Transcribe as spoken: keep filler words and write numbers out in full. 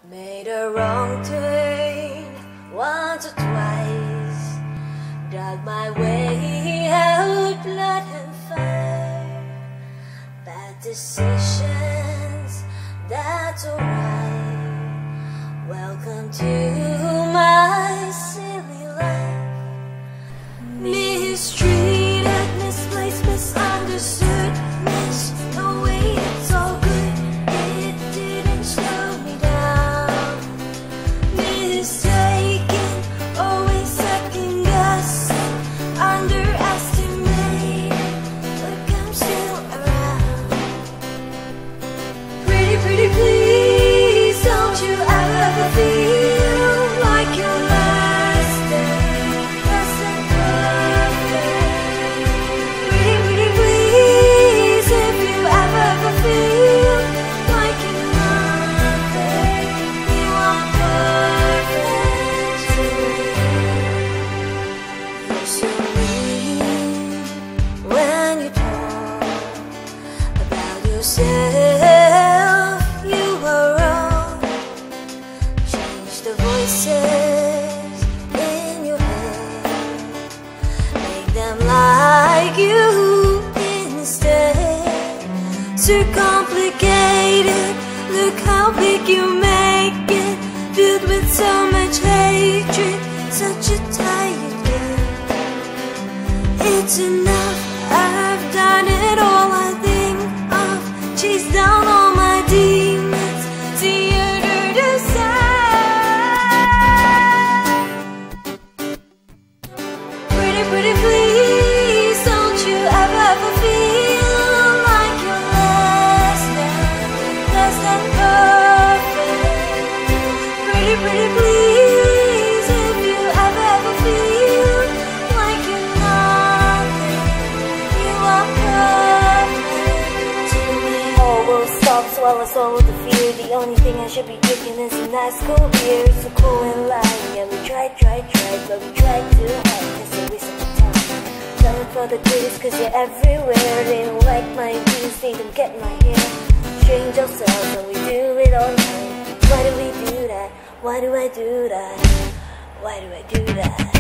Made a wrong turn once or twice, dug my way out blood and fire. Bad decisions, that's alright. Welcome to my silly life. Mistreated, misplaced, misunderstood, missed. No way, it's all good. It didn't slow me down. Mistaken, always second guessing, underestimated. Look, I'm still around. Pretty, pretty, please, don't you ever feel like you're less than, less than perfect. Pretty, pretty, please, if you ever feel like you're nothing, you are perfect to me. You're so mean when you talk about yourself. You were wrong. Change the voices in your head, make them like you instead. Too complicated, look how big you make it, filled with so much hatred, such a tired game. It's enough, I've done it all. I think I've chased down all my demons, theater to side. Pretty, pretty, please, don't you ever, ever feel like you're less than, less than perfect. Pretty, pretty, please, if you ever, ever feel like you're nothing, you are perfect to me. All will stop, swallow, swallow the fear. The only thing I should be drinking is a nice cool beer. So cool and light, yeah, we tried, tried, tried, but we tried too hard, cause it's a waste of time. Done it for the critics, cause you're everywhere. They don't like my views, they don't get my hair. Change ourselves and we do it all the time. Why do we do that? Why do I do that? Why do I do that?